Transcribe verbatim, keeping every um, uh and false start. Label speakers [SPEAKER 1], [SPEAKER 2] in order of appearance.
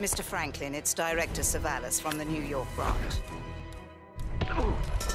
[SPEAKER 1] Mister Franklin, it's Director Savalas from the New York branch.